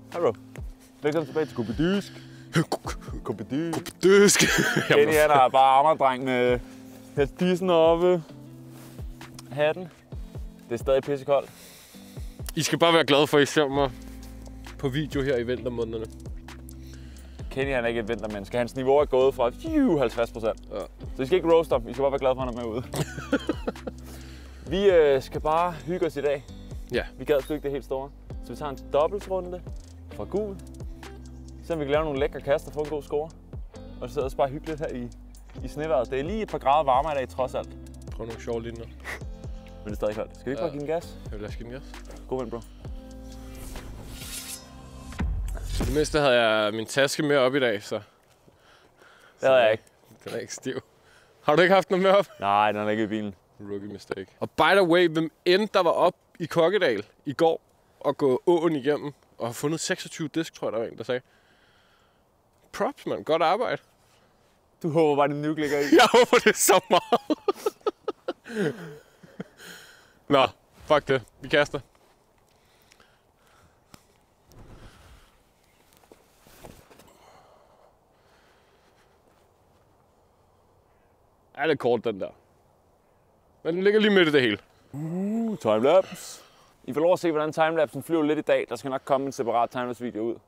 Hej bro. Velkommen tilbage til Kubidysk. Kubidysk. Kenny han er bare ammerdreng med headspidsen oppe. Hatten. Det er stadig pissekoldt. I skal bare være glade for, at I ser mig på video her i vintermånederne. Kenny han er ikke et vintermenneske. Hans niveau er gået fra 50%. Ja. Så I skal ikke roast ham. I skal bare være glade for, at han er med ude. Vi skal bare hygge os i dag. Ja. Vi gad sgu ikke det helt store. Så vi tager en dobbeltrunde fra gul. Så vi kan lave nogle lækre kaster og få en god score. Og så sidder vi bare hyggeligt her i snevejret. Det er lige et par grader varmere i dag trods alt. Prøv nogle sjove linjer. Men det er stadig koldt. Skal vi ikke bare give den gas? Jeg vil lade give den gas. God vind, bro. Det mindste havde jeg min taske med op i dag, så... Det havde jeg ikke. Den er ikke stiv. Har du ikke haft noget med op? Nej, den er ikke i bilen. Rookie mistake. Og by the way, hvem end der var op i Kokkedal i går og gå åen igennem og har fundet 26 disk, tror jeg, der var en, der sagde. Props, mand. Godt arbejde. Du håber bare, din nuke ligger i. Jeg håber, det er så meget. Nå, fuck det. Vi kaster. Er det kort, den der? Men den ligger lige midt i det hele. Timelapse. I får lov at se, hvordan timelapsen flyver lidt i dag. Der skal nok komme en separat timelapse-video ud.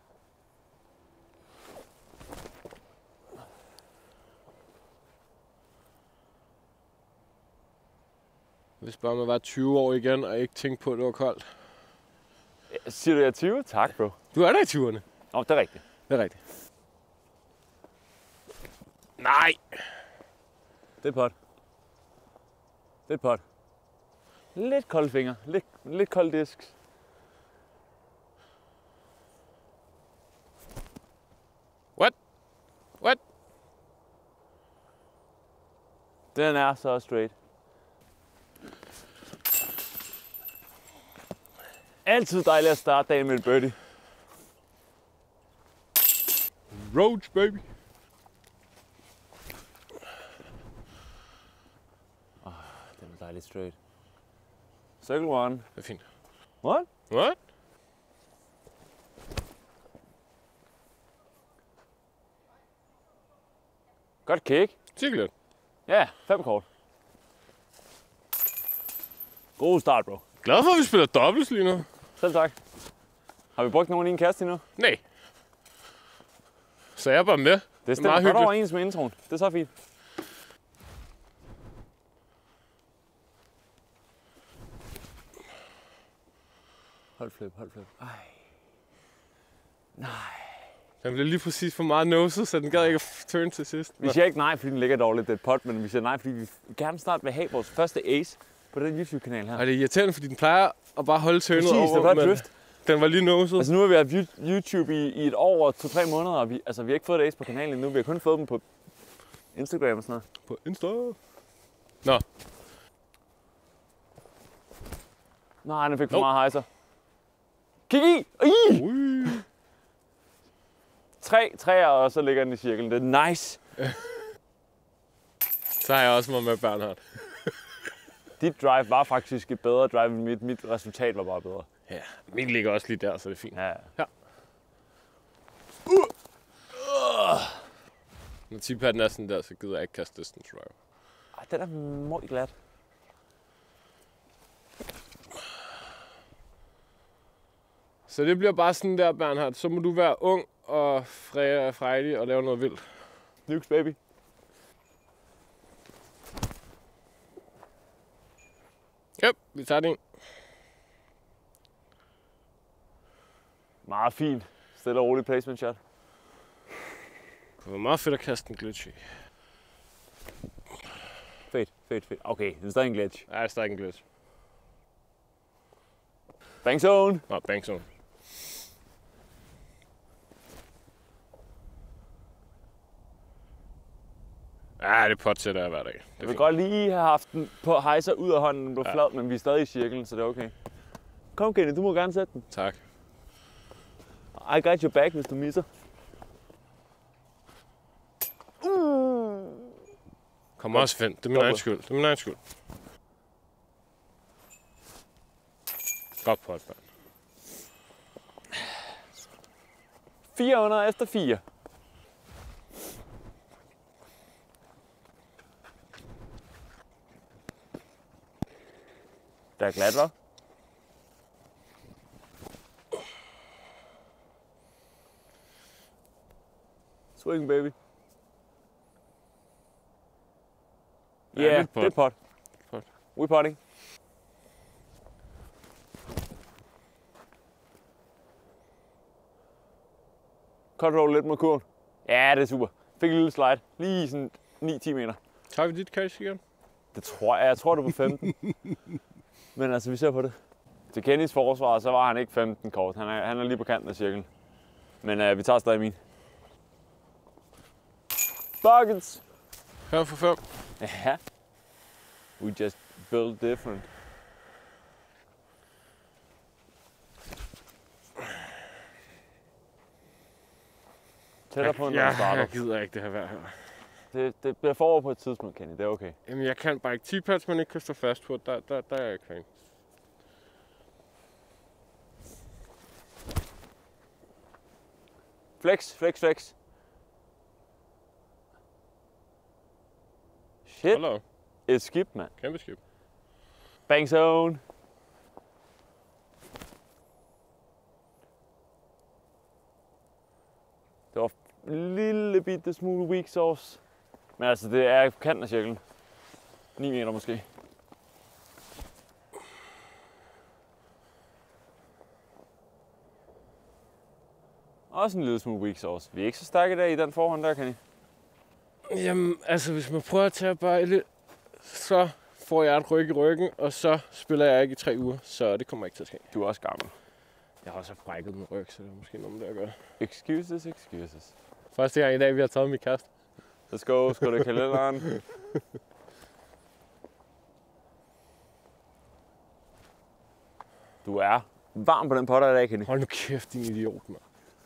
Hvis bare man var 20 år igen og ikke tænkte på, at det var koldt. Siger du, jeg er 20? Tak, bro. Du er der i 20'erne. Nå, det er rigtigt. Det er rigtigt. Nej! Det er pot. Det er pot. Lidt kolde fingre. Lidt kold disk. What? What? Den er så straight. Altid dejligt at starte dagen med et birdie. Roach, baby. Den er dejligt straight. Circle one. Det er fint. What? What? Godt kick. Cirkulært. Ja, 5 kort. God start, bro. Glad for, at vi spiller doubles lige nu. Selv tak. Har vi brugt nogen i en kast endnu? Nej. Så jeg er bare med. Det stemmer godt overens med introen. Det er så fint. Hold flip. Ej. Nej. Den blev lige præcis for meget noset, så den gad ikke at turn til sidst. Vi siger ikke nej, fordi den ligger dårligt, det er et pot, men vi siger nej, fordi vi gerne snart vil have vores første ace på den YouTube-kanal her. Og det er irriterende, fordi den plejer at bare holde turnet Præcis, over, det var men drift. Den var lige noset. Altså nu har vi haft YouTube i et år og 2-3 måneder, og vi har ikke fået et ace på kanalen endnu. Vi har kun fået dem på Instagram og sådan noget. På Insta. Nå. Nej, den fik for meget hejser. Kig i! Ui. 3 træer, og så ligger den i cirklen. Det er nice. Så har jeg også med Bernhard. Dit drive var faktisk et bedre drive end mit. Mit resultat var bare bedre. Ja, min ligger også lige der, så det er fint. Ja. Når tipaden er sådan der, så gider jeg ikke kaste distance drive. Ej, den er meget glat. Så det bliver bare sådan der, Bernhard. Så må du være ung og frejdig og lave noget vildt. Nukes, baby. Yep, vi tager den. Meget fint. Stille og roligt placement shot. Det var meget fedt at kaste en glitch i. Fedt. Okay, det er stadig en glitch. Nej, det er stadig en glitch. Bang zone. Nå, bang zone. Ja, det potsætter jeg hver dag. Jeg vil godt lige have haft den på hejser ud af hånden, den blev flad, men vi er stadig i cirklen, så det er okay. Kom Kenny, du må gerne sætte den. Tak. I got your back, hvis du misser. Kom også, Finn. Det er min egen skyld. Godt pot, mand. 400 efter 4. Der er glat, hva'? Swing, baby. Ja, Ja, yeah, det er pot. Pot. We potting. Cut roll lidt mod kurven. Ja, det er super. Fik en lille slide. Lige sådan 9-10 meter. Tager vi dit cash igen? Det tror jeg. Jeg tror, det var 15. Men altså, vi ser på det. Til Kennys forsvar, så var han ikke 15 kort. Han er lige på kanten af cirklen. Men vi tager stadig min. Buckets! 5 for 5. Ja. We just built different. Tættere på, når du starter. Jeg gider ikke det her vejr her. Det bliver forår på et tidspunkt, Kenny. Det er okay. Jamen, jeg kan bare ikke. 10 pads, man ikke kan stå fast på. Der er jeg ikke fan. Flex, flex, flex. Shit. Hold op. Et skib, mand. Kæmpe skib. Bang zone. Det var en lille bitte smule weak sauce. Men altså, det er på kanten af cirklen. 9 meter måske. Også en lille smule weak sauce. Vi er ikke så stærke i dag i den forhånd der, Kenny. Jamen, altså, hvis man prøver at tage bare lidt, så får jeg et ryg i ryggen, og så spiller jeg ikke i 3 uger, så det kommer ikke til at ske. Du er også gammel. Jeg har også brækket min ryg, så det er måske noget med det at gøre. Excuses, excuses. Første gang i dag, vi har taget mit kast. Let's go, skal du kalenderen? Du er varm på den potter i dag, Kenny. Hold nu kæft, din idiot, mand.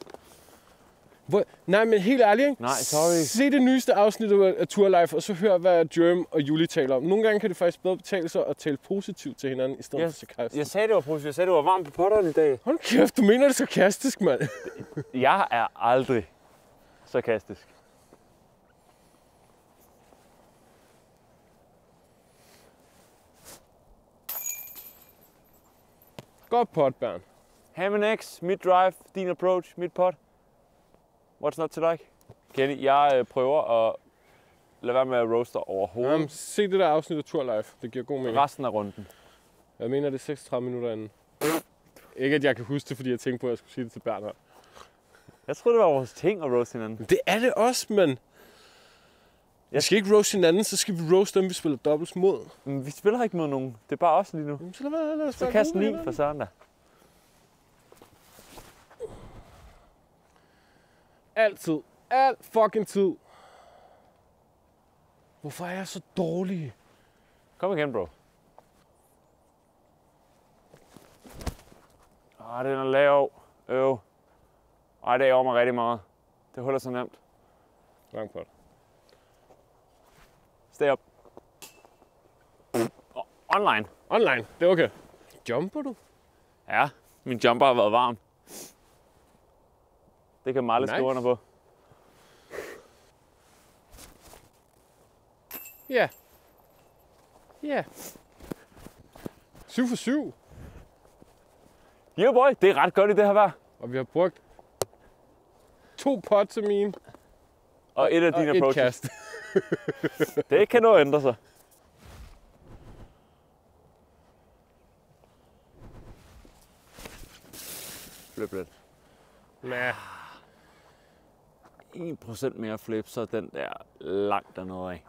Nej, men helt ærligt, ikke? Nej, sorry. Se det nyeste afsnit af Tour Life, og så hør, hvad Jerm og Julie taler om. Nogle gange kan det faktisk bedre betale sig at tale positivt til hinanden, i stedet for sarkastisk. Jeg sagde, det var positivt. Jeg sagde, det var varmt på potteren i dag. Hold kæft, du mener det sarkastisk, mand. Jeg er aldrig sarkastisk. Godt pot, Bern. Ham and X, mid drive, din approach, mid pot. What's not to like? Kenny, jeg prøver at lade være med at roaste overhovedet. Se det der afsnit af Tour Life. Det giver god mening. Resten af runden. Jeg mener, det er 36 minutter inden. Ikke, at jeg kan huske det, fordi jeg tænkte på, at jeg skulle sige det til Bernhard. Jeg troede, det var vores ting at roaste hinanden. Det er det også, men... Vi skal ikke roast hinanden, så skal vi roast dem, vi spiller doubles mod. Men vi spiller ikke mod nogen. Det er bare os lige nu. Jamen, så lad os Så kast den i for søren da. Altid. Alt fucking tid. Hvorfor er jeg så dårlig? Kom igen, bro. Den er lav. Ej, det ærger mig rigtig meget. Det holder så nemt. Lang pot. Stay up. Online. Online. Det er okay. Jumper du? Ja, min jumper har været varm. Det kan Marle skrive under på. Ja. Ja. 7 for 7. Yeah boy, det er ret godt i det her vejr. Og vi har brugt 2 pot til mine. Og et af dine et approaches. kast. Det kan nå at ændre sig. Flip lidt. Nah. 1% mere flip, så den der langt dernede af.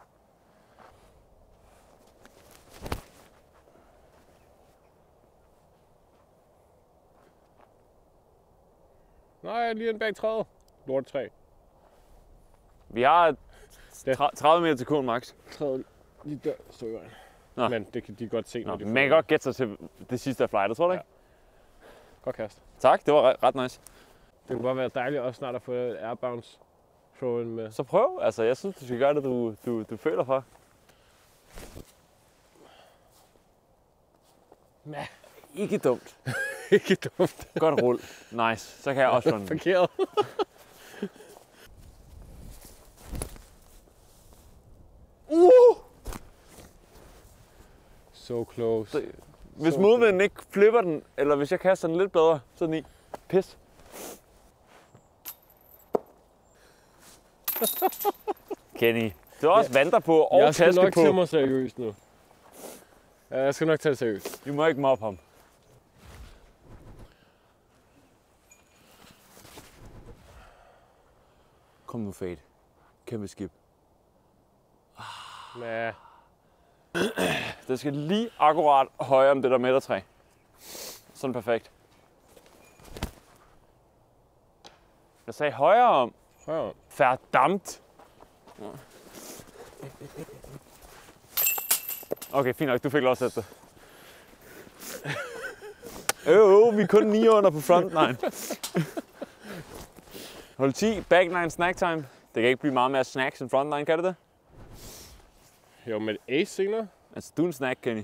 Nej, lige en bag træet. Lort 3. Vi har 30 meter til kurven max. Træet lige der står i vejen. Nå. Men det kan de godt se, når de Man kan godt gætte sig til det sidste af flightet, tror du ikke? Godt kast. Tak, det var ret nice. Det kunne bare være dejligt også snart at få et airbounce throw in med. Så prøv, altså jeg synes, du skal gøre det, du føler for. Nah. Ikke dumt. Ikke dumt. Godt rull. Nice. Så kan jeg også runde. Parkeret. So close. Hvis modvinden ikke flipper den, eller hvis jeg kaster den lidt bedre, så er den i. Pis. Kenny, du har også vandter på og jeg skal taske nok på. tage mig seriøst nu. Ja, jeg skal nok tage det seriøst. Vi må ikke mobbe ham. Kom nu, Fade. Kæmpe skib. Ja. Det skal lige akkurat højere om det der midtertræ. Sådan perfekt. Jeg sagde højere om. Højere. Verdammt. Okay, fint nok. Du fik lov at sætte det. Vi er kun 9 under på front 9. Hold 10. Back 9 snack time. Det kan ikke blive meget mere snacks end front 9, kan det det? Jo, med et ace senere. Altså, du er en snack, Kenny.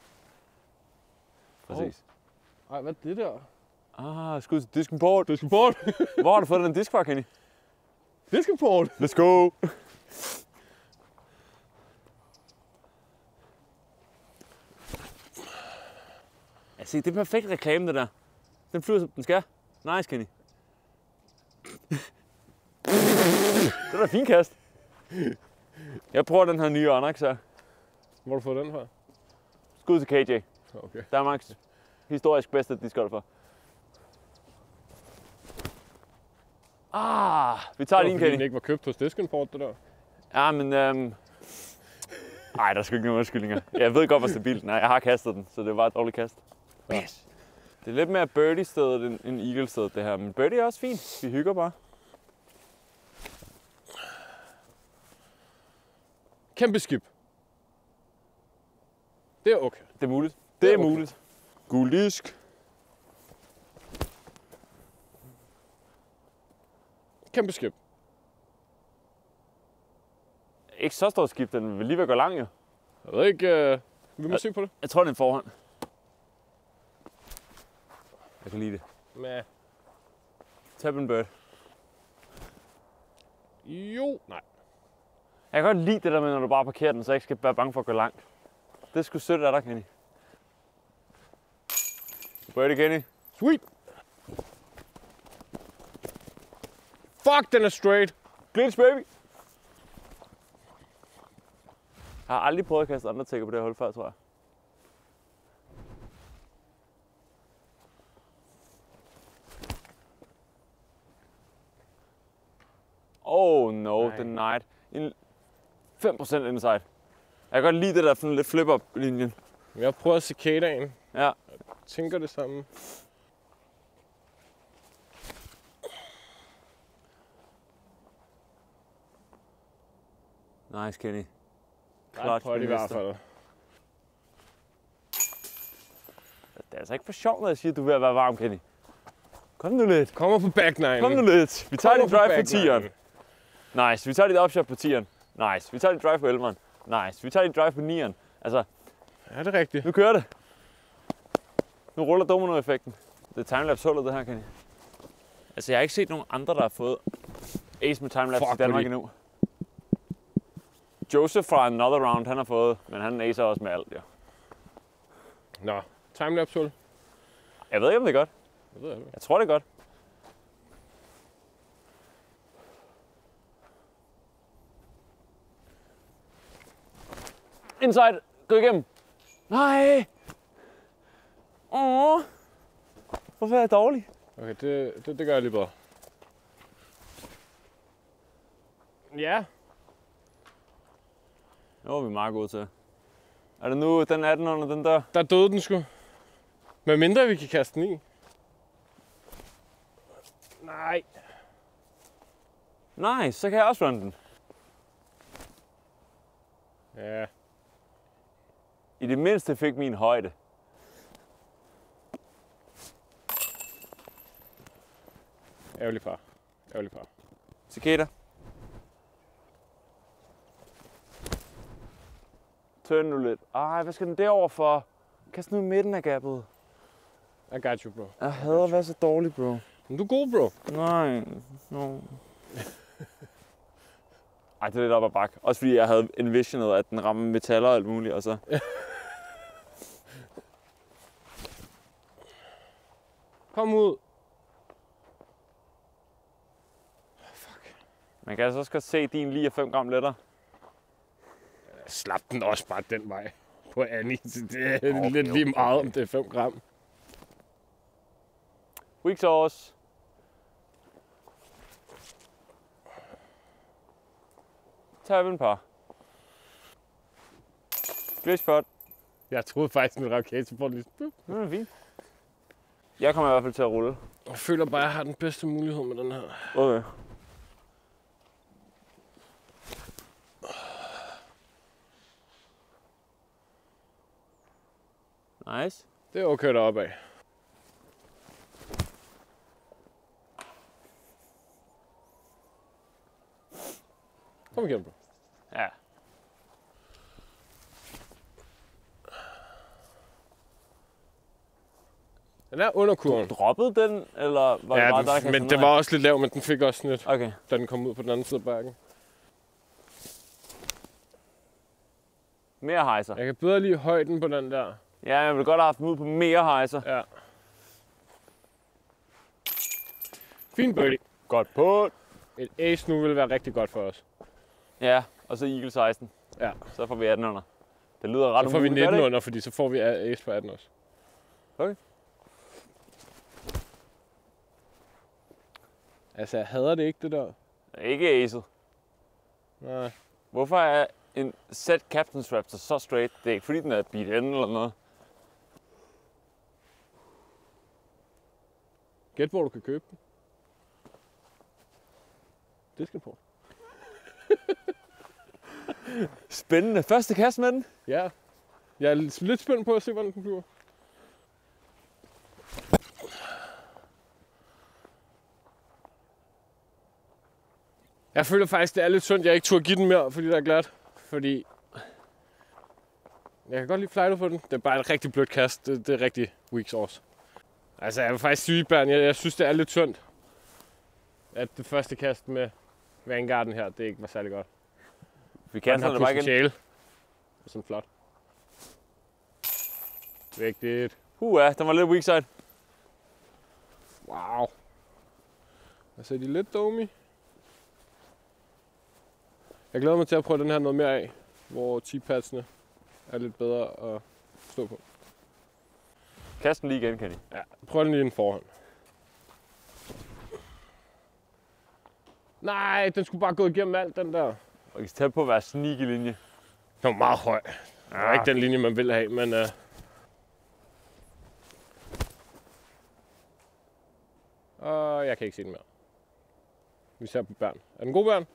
Præcis. Ej, hvad er det der? Skud til diskenport. Diskenport. Hvor har du fået den disk fra, Kenny? Diskenport. Let's go. Altså, det er perfekt reklame, det der. Den flyver, som den skal. Nice, Kenny. Det er da fint kast. Jeg prøver den her nye Onyx her. Hvor har du fået den fra? Skud til KJ. Okay. Danmarks historisk bedste discgolfer. for. Vi tager lige en, Kenny. Kenny. Den ikke var købt hos Diskenport, det der. Ja, men... Ej, der er sgu ikke nogen undskyldninger. Jeg ved godt, hvor stabilt den er. Jeg har kastet den, så det var et dårligt kast. Yes. Det er lidt mere birdie-stedet end eagle-stedet, det her. Men birdie er også fint. Vi hygger bare. Kæmpe skib. Det er okay. Det er muligt. Det er okay. muligt. Gul disk. Kæmpe skib. Ikke så stort skib, den vil lige ved at gå lang, jo. Jeg ved ikke, vi må se på det. Jeg tror, det er en forhånd. Jeg kan lide det. Ja. Tap and bird. Jo. Nej. Jeg kan godt lide det der med, når du bare parkerer den, så jeg ikke skal være bange for at gå langt. Det er sgu sødt af dig, Kenny. Birdie, Kenny. Sweet. Fuck, den er straight. Glitch, baby. Jeg har aldrig prøvet at kaste andre tækker på det her hul før, tror jeg. Oh no, denied. 5% inside. Jeg kan godt lide det der lidt flip-up-linjen. Jeg prøver cicadaen. Ja. Jeg tænker det samme. Nice, Kenny. Klart på det i hvert fald. Det er altså ikke for sjovt, når jeg siger, at du er ved at være varm, Kenny. Kom nu lidt. Kommer på back 9. Kom nu lidt. Vi tager dit drive på 10'eren. Nice. Vi tager dit upshot på 10'eren. Nice. Vi tager dit drive på 11'eren. Nice. Vi tager dit drive på 9'eren. Altså, Ja, det er rigtigt. nu kører det. Nu ruller domino-effekten. Det er timelapse-hullet, det her, Kenny. Altså, jeg har ikke set nogen andre, der har fået ace med timelapse i Danmark endnu. Joseph fra Another Round, han har fået, men han acer også med alt, ja. Nå, timelapse hul. Jeg ved ikke, om det er godt. Jeg ved det. Jeg tror, det er godt. Inside. Gå igennem. Nej. Hvorfor er jeg dårlig? Okay, det gør jeg lige bedre. Ja. Det var vi meget gode til. Er det nu den 18 under den der? Der døde den sgu. Med mindre vi kan kaste den i. Nej. Nice, så kan jeg også runde den. Ja. I det mindste fik min højde. Ærgerlig far. Ærgerlig far. Cicada. Turn nu lidt. Ej, hvad skal den derover for? Kast nu i midten af gappet. I got you, bro. Jeg hader at være så dårlig, bro. Men du er god, bro. Nej. No. Ej, det er lidt op ad bakke. Også fordi jeg havde envisionet, at den rammer metaller og alt muligt, og så... Kom ud. Fuck. Man kan altså også godt se, at din lige er 5 gram lettere. Slap den også bare den vej på Annie. Det er lidt lige meget, om det er 5 gram. Weak sauce. Tag en par. Glitchpot. Jeg troede faktisk, den var okay, så får den lige... Det er fint. Jeg kommer i hvert fald til at rulle. Jeg føler bare, at jeg har den bedste mulighed med den her. Okay. Nice. Det er okay deroppe af. Kom igen, bro. Ja. Den er under kurven. Droppede den, eller var det Ja, bare der, men den var også lidt lav, men den fik også snit, Okay. da den kom ud på den anden side af bakken. Mere hejser. Jeg kan bedre lide højden på den der. Ja, jeg ville godt have haft den ud på mere hejser. Ja. Fin birdie. Godt på. Et ace nu vil være rigtig godt for os. Ja, og så Eagle 16. Ja. Så får vi 18 under. Det lyder ret Så får vi umuligt, gør 19 det ikke? under, fordi så får vi ace på 18 også. Okay. Altså, jeg hader det ikke, det der. Ikke acet. Nej. Hvorfor er en set Captain's Raptor så straight? Det er ikke fordi, den er beat end eller noget. Gæt, hvor du kan købe den. Det skal på. Spændende. Første kast med den. Ja. Jeg er lidt spændt på at se, hvordan den flyver. Jeg føler faktisk, det er lidt synd, at jeg ikke turde give den mere, fordi der er glat. Fordi jeg kan godt lide flightet på den. Det er bare et rigtig blødt kast. Det er rigtig weak sauce. Altså, jeg vil faktisk sige, Bern, jeg synes, det er lidt synd, at det første kast med Vanguarden her, det ikke var særlig godt. Vi kaster det bare igen. Det er sådan flot. Vigtigt. Ja, den var lidt weak side. Wow. Altså, de er lidt dummy. Jeg glæder mig til at prøve den her noget mere af, hvor T-padsene er lidt bedre at stå på. Kast den lige igen, Kenny. Ja, prøv den lige en forhånd. Nej, den skulle bare gå igennem alt, den der. Og I skal tage på at være sneaky linje. Den var meget høj. Det var ikke den linje, man ville have, men... jeg kan ikke se den mere. Vi ser på Bern. Er den god, Bern?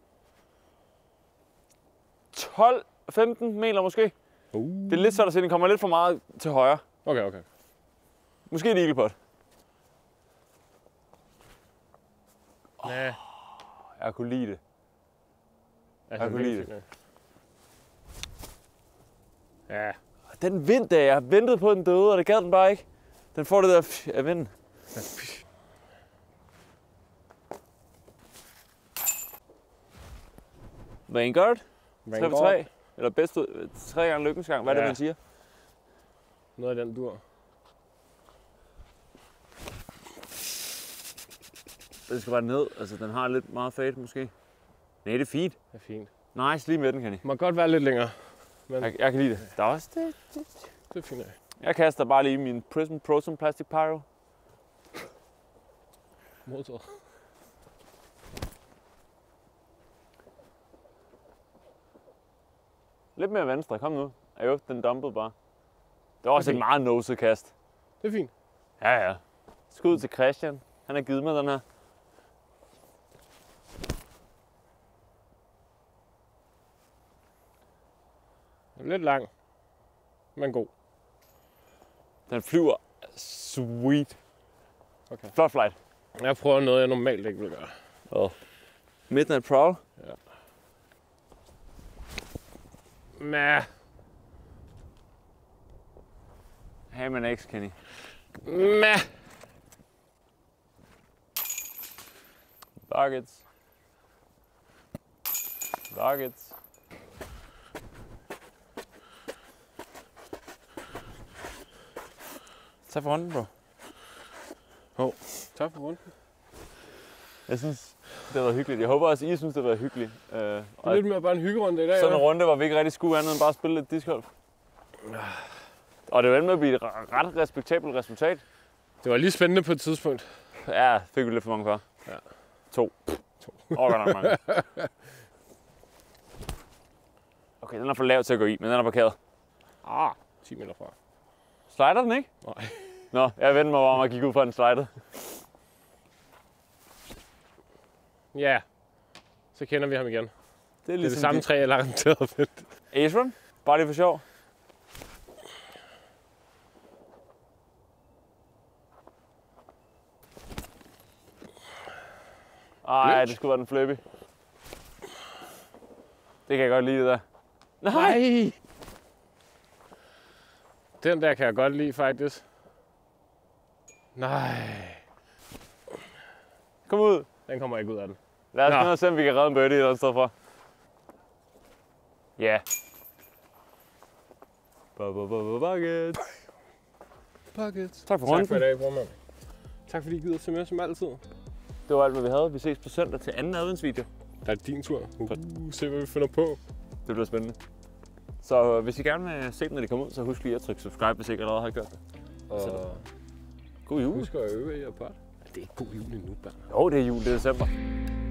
12-15 meter måske. Det er lidt svært at se, den kommer lidt for meget til højre. Okay. Måske et eaglepot. Ja. Jeg kunne lide det. Altså, Jeg kunne lide det. Ja. Den vind der, jeg har ventet på, den døde, og det gad den bare ikke. Den får det der af vinden. Vanguard. 3 på 3. Eller bedst ud, 3 gange lykkens gang. Hvad er det, man siger? Noget af den dur. Det skal bare ned. Altså, den har lidt meget fade måske. Nej, det er fint. Det er fint. Nice, lige med den, Kenny. Må godt være lidt længere. Men Jeg kan lide det. Der er også det. det er fint. Jeg kaster bare lige min Prism Proton Plastic Pyro. Modtaget. Lidt mere venstre. Kom nu. Jo, den dumpede bare. Det var også et meget noset kast. Det er fint. Ja. Skud til Christian. Han har givet mig den her. Den er lidt lang, men god. Den flyver sweet. Okay. Flot flight. Jeg prøver noget, jeg normalt ikke vil gøre. Midnight Prowl. Ja. Mæh. Hammer X, Kenny. Mæh. Buckets. Buckets. Tak for runden, bro. Tak for runden. Jeg synes, det har været hyggeligt. Jeg håber også, I synes, det har været hyggeligt. Det er lidt mere bare en hyggerunde i dag. Sådan en runde, hvor vi ikke rigtig skulle andet end bare spille lidt discgolf. Og det var med at blive et ret respektabelt resultat. Det var lige spændende på et tidspunkt. Ja, fik vi lidt for mange for. Ja. 2. Godt nok mange. Okay, den er for lav til at gå i, men den er parkeret. 10 meter fra. Slider den ikke? Nej. Nå, jeg vendte mig om og gik ud fra den slidede. Ja, så kender vi ham igen. Det er Det samme træ, jeg har garanteret ved. Ace run? Bare lige for sjov. Ej, det skulle være den flippy. Det kan jeg godt lide, det der. Nej! Den der kan jeg godt lide, faktisk. Nej. Kom ud. Den kommer ikke ud af den. Lad os prøve at se, om vi kan redde en birdie et eller andet sted fra. Ja. Buckets. Buckets. Tak for Tak runden. for i dag, brormand. Tak fordi I gider se med som altid. Det var alt, hvad vi havde. Vi ses på søndag til anden adventsvideo. Der er din tur. Se, hvad vi finder på. Det bliver spændende. Så hvis I gerne vil se dem, når de kommer ud, så husk lige at trykke subscribe, hvis I ikke allerede har gjort det. Og God jul. husk at øve jer på det. Det er ikke god jul endnu, børn. Jo, det er jul. Det er december.